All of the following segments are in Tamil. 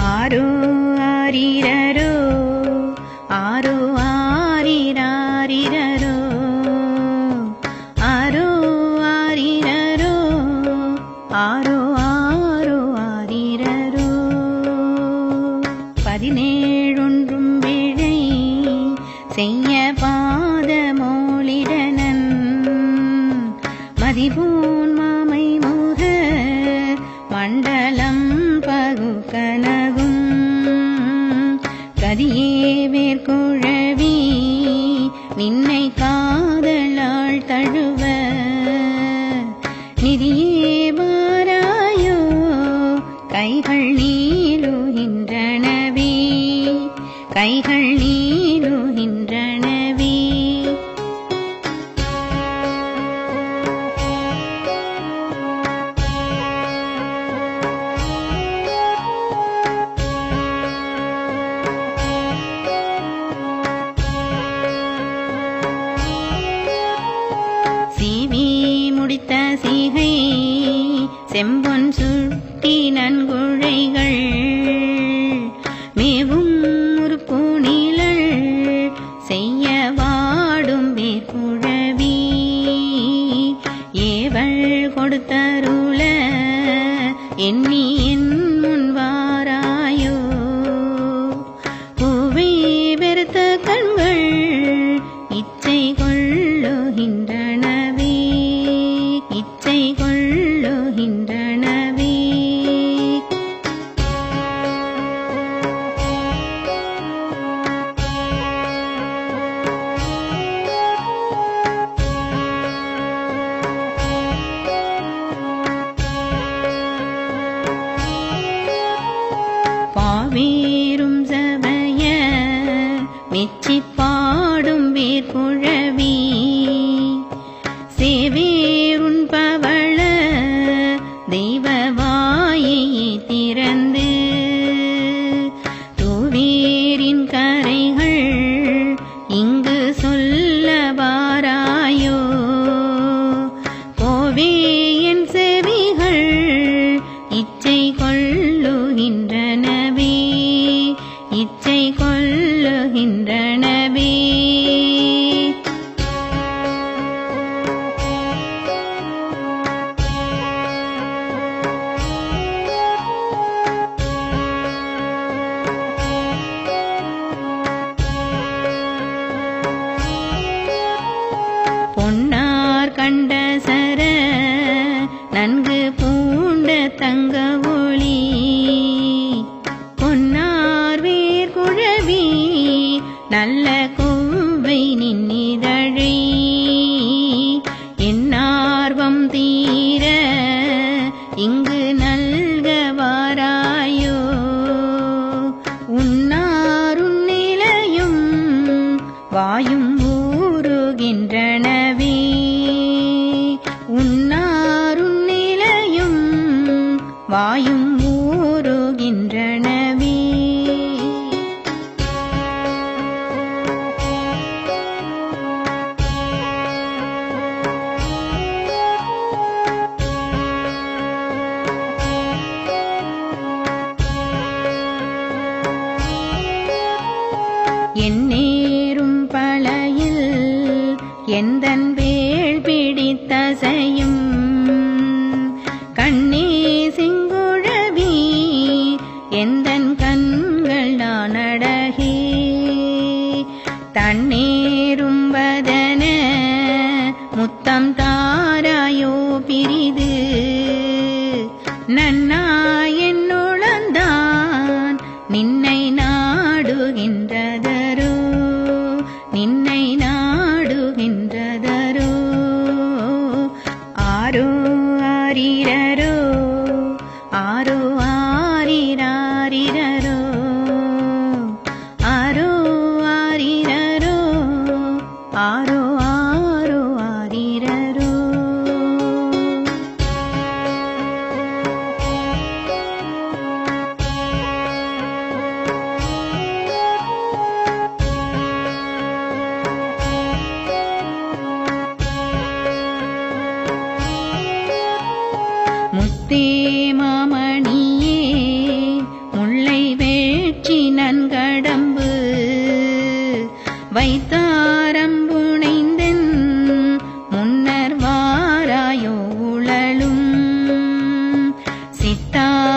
ஆரோ ஆரிரரோ ஆரோ ஆரிராரிரரோ ஆரோ ஆரிரரோ ஆரோ ஆரோ ஆரிரரோ 17 விழை செய்ய பாதமோளிடனன் மதிபூன் மாமை முக மண்டலம் பகுக்கனகும் கதியே வேர்குழவி நின்னை காதலாள் தழுவ நிதியே மாறாயோ கைகள் நீளுகின்றனவே கைகள் நீளுகின்றனவே சீவி முடித்த சீகை செம்பொன் சுட்டி நன்குழைகள் மேவும் முறுப்பூணிலள் செய்ய வாடும் வேர்குழவி ஏவள் கொடுத்தருள எண்ணி என் முன் வாராயோ பூவை வெறுத்த கண்கள் இச்சை கொள்ளுகின்றனவே இச்சை கொள்ளுகின்றனவே பாவேரும் சபைய மெச்சி பாடும் வேர்குழவி சேவேருன் பவள தெய்வ வாயை திறந்து தூவேரின் கரைகள் இங்கு சொல்ல வாராயோ போவே என் செவிகள் இச்சை கொள்ளுகின்றனவே இச்சை கொள்ளுகின்றனவே பொன்னார் கண்ட சர நன்கு பூண்ட தங்க ஒளி பொன்னார் வேர்குழவி நல்ல கோவை நின்னிதழை என்னார்வம் தீர இங்கு நல்க வாராயோ உன்னாருன் நிலையும் வாயும் ஊறுகின்றனவே உன்னாருன் நிலையும் வாயும் ஊறுகின்றனவே என்னேரும் பழையில் எந்தன் வேள் பிடித்தசையும் கண்ணே செங்குழவி எந்தன் கண்கள் நானடகே தன்னேரும் வதன முத்தம் தாராயோ பிரிது நன்னா என்னுளந்தான் நின்னை நாடுகின்றதரோ நின்னை நாடுகின்றதரோ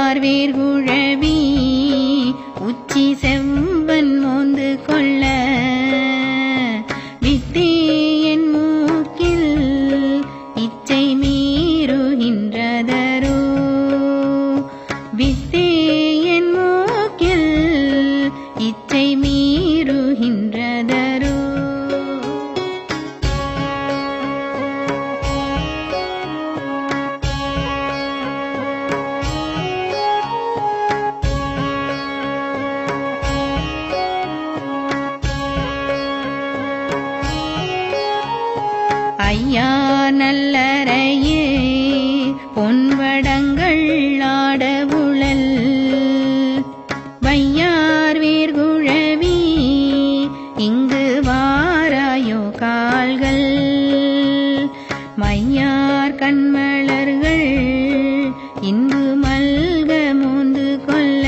வையார் வேர்குழவி உச்சி செவ்வன் மோந்து கொள்ள வித்தே என் மூக்கில் இச்சை மீறுகின்றதரோ வித்தே என் மூக்கில் இச்சை மீறுகின்றதரோ ஐயா நல்லறையே பொன்வடங்கள் ஆடவுழல் வையார் வேர்குழவி இங்கு வாராயோ கால்கள் மையார் கண்மலர்கள் இன்பு மல்க மோந்து கொள்ள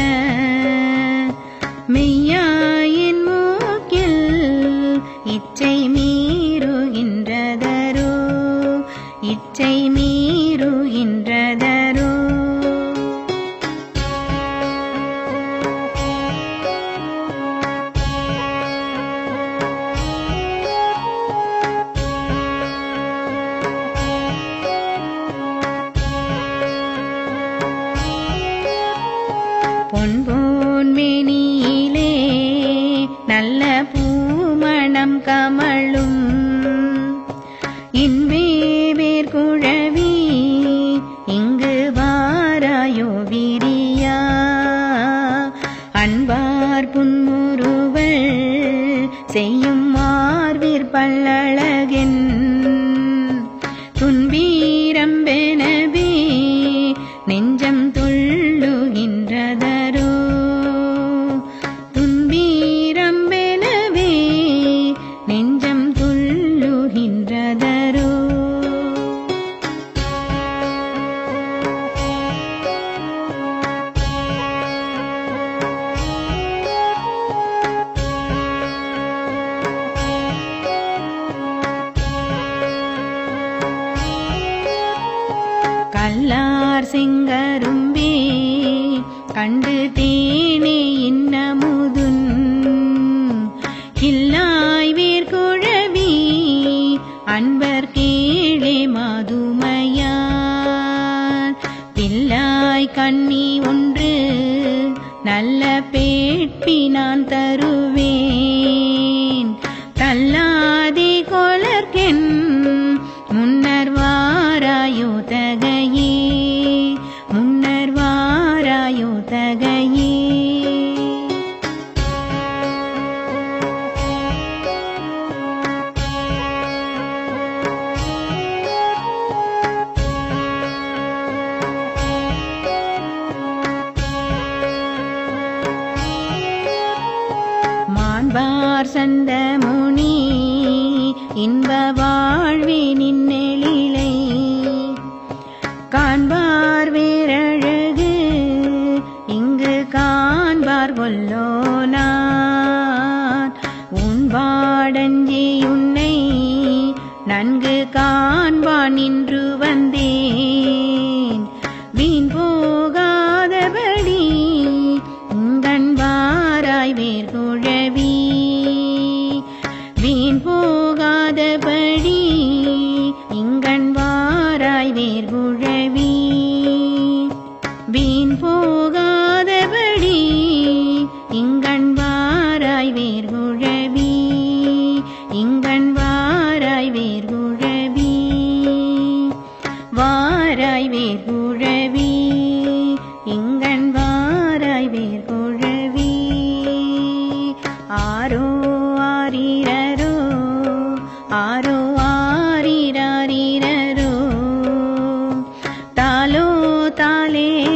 மெய்யாயின் மூக்கில் இச்சை மீறுகின்றதரோ இச்சை மீறுகின்றதரோ பொன்போன் மேனியிலே நல்ல பூமணம் கமழும் இன்பே வேர்குழவி இங்கு வாராயோ விரியா அன்பார் புன்முறுவல் செய்யும் மார்பிற் பல்லழகென் துன்பீரம்பெனவே நெஞ்சம் துள்ளுகின்றதரோ துன்பீரம்பெனவே நெஞ்சம் துள்ளுகின்றதரோ கல்லார் செங்கரும்பே கண்டு தேனே இன்னமுதுன் கில்லாய் வேர்குழவி அன்பர் கேளே மாதுமையான் பில்லாய் கண்ணி ஒன்று நல்ல பேட்பி நான் தருவேன் தல்லாதே கொளர்கென் முன்னர் வாராயோ தகையே முன்னர் வாராயோ தகையே மாண்பார் சந்தமுனி இன்ப வாழ்வே நின்னெழிலை காண்பார் வேரழகு இங்கு காண்பார் கொல்லோனான் உன்பாடஞ்சி உன்னை நன்கு காண்பான் நின்று வந்தேன் வீண் போகாதபடி உங்கன் வாராய் வேர்குழவி வீண் போகாதபடி இங்கண் வாராய் வேர்குழவி வீண் போகாதபடி இங்கண் வாராய் வேர்குழவி இங்கண் வாராய் வேர்குழவி வாராய் வேர்குழவி இங்கண் வாராய் வேர்குழவி ஆரோ ஆரிரரோ ஆரோ ஆரிரரிரரோ தாலோ தாலே